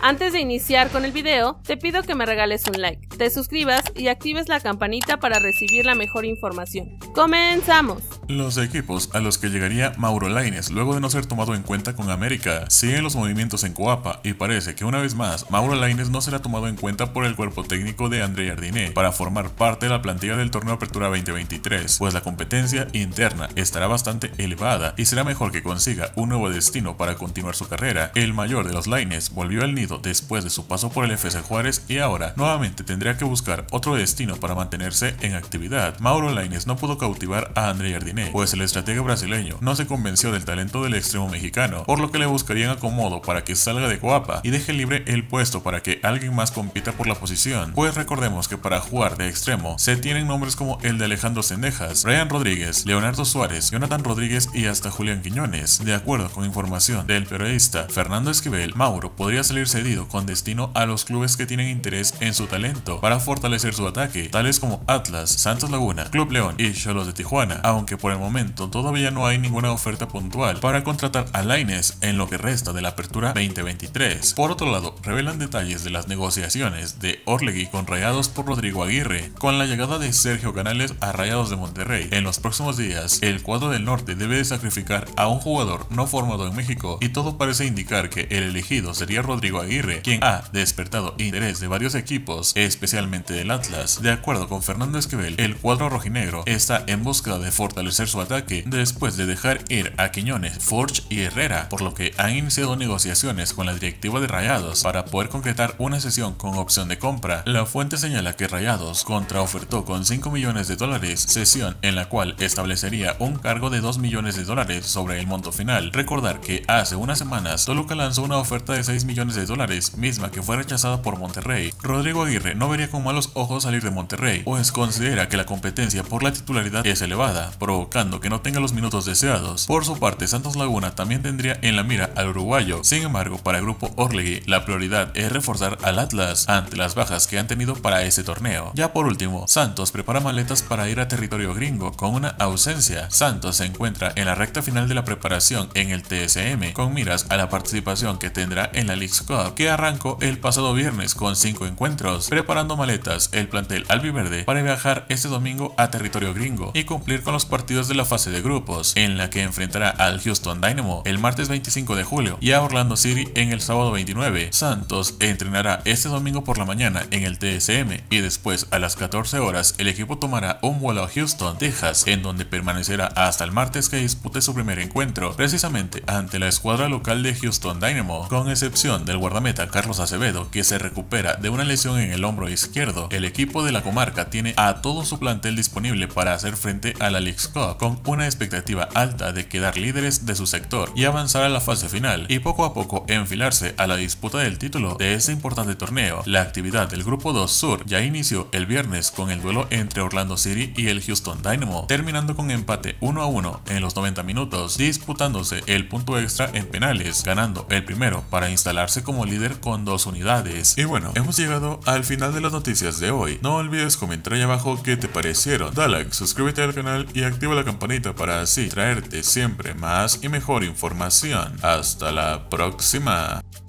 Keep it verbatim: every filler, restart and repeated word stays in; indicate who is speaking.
Speaker 1: Antes de iniciar con el video, te pido que me regales un like, te suscribas y actives la campanita para recibir la mejor información. ¡Comenzamos!
Speaker 2: Los equipos a los que llegaría Mauro Lainez luego de no ser tomado en cuenta con América siguen los movimientos en Coapa y parece que una vez más Mauro Lainez no será tomado en cuenta por el cuerpo técnico de André Jardiné para formar parte de la plantilla del torneo Apertura veinte veintitrés, pues la competencia interna estará bastante elevada y será mejor que consiga un nuevo destino para continuar su carrera. El mayor de los Lainez volvió al nido después de su paso por el F C Juárez y ahora nuevamente tendría que buscar otro destino para mantenerse en actividad. Mauro Lainez no pudo cautivar a André Jardiné, pues el estratega brasileño no se convenció del talento del extremo mexicano, por lo que le buscarían acomodo para que salga de Coapa y deje libre el puesto para que alguien más compita por la posición, pues recordemos que para jugar de extremo se tienen nombres como el de Alejandro Zendejas, Brian Rodríguez, Leonardo Suárez, Jonathan Rodríguez y hasta Julián Quiñones. De acuerdo con información del periodista Fernando Esquivel, Mauro podría salir cedido con destino a los clubes que tienen interés en su talento para fortalecer su ataque, tales como Atlas, Santos Laguna, Club León y Xolos de Tijuana, aunque por el momento todavía no hay ninguna oferta puntual para contratar a Lainez en lo que resta de la Apertura veinte veintitrés. Por otro lado, revelan detalles de las negociaciones de Orlegui con Rayados por Rodrigo Aguirre. Con la llegada de Sergio Canales a Rayados de Monterrey en los próximos días, el cuadro del norte debe de sacrificar a un jugador no formado en México y todo parece indicar que el elegido sería Rodrigo Aguirre, quien ha despertado interés de varios equipos, especialmente del Atlas. De acuerdo con Fernando Esquivel, el cuadro rojinegro está en búsqueda de fortalecer su ataque después de dejar ir a Quiñones, Forge y Herrera, por lo que han iniciado negociaciones con la directiva de Rayados para poder concretar una sesión con opción de compra. La fuente señala que Rayados contraofertó con cinco millones de dólares, sesión en la cual establecería un cargo de dos millones de dólares sobre el monto final. Recordar que hace unas semanas Toluca lanzó una oferta de seis millones de dólares, misma que fue rechazada por Monterrey. Rodrigo Aguirre no vería con malos ojos salir de Monterrey, pues considera que la competencia por la titularidad es elevada, provocando que no tenga los minutos deseados. Por su parte, Santos Laguna también tendría en la mira al uruguayo. Sin embargo, para el grupo Orlegui, la prioridad es reforzar al Atlas ante las bajas que han tenido para ese torneo. Ya por último, Santos prepara maletas para ir a territorio gringo con una ausencia. Santos se encuentra en la recta final de la preparación en el T S M, con miras a la participación que tendrá en la Leagues Cup, que arrancó el pasado viernes con cinco encuentros, preparando maletas el plantel albiverde para viajar este domingo a territorio gringo y cumplir con los partidos de la fase de grupos, en la que enfrentará al Houston Dynamo el martes veinticinco de julio y a Orlando City en el sábado veintinueve. Santos entrenará este domingo por la mañana en el T S M y después a las catorce horas el equipo tomará un vuelo a Houston, Texas, en donde permanecerá hasta el martes que dispute su primer encuentro, precisamente ante la escuadra local de Houston Dynamo. Con excepción del guardameta Carlos Acevedo, que se recupera de una lesión en el hombro izquierdo, el equipo de la comarca tiene a todo su plantel disponible para hacer frente a la Leagues Cup, con una expectativa alta de quedar líderes de su sector y avanzar a la fase final y poco a poco enfilarse a la disputa del título de este importante torneo. La actividad del Grupo dos Sur ya inició el viernes con el duelo entre Orlando City y el Houston Dynamo, terminando con empate uno a uno en los noventa minutos, disputándose el punto extra en penales, ganando el primero para instalarse como líder con dos unidades. Y bueno, hemos llegado al final de las noticias de hoy. No olvides comentar ahí abajo qué te parecieron, dale like, suscríbete al canal y activa la campanita para así traerte siempre más y mejor información. Hasta la próxima.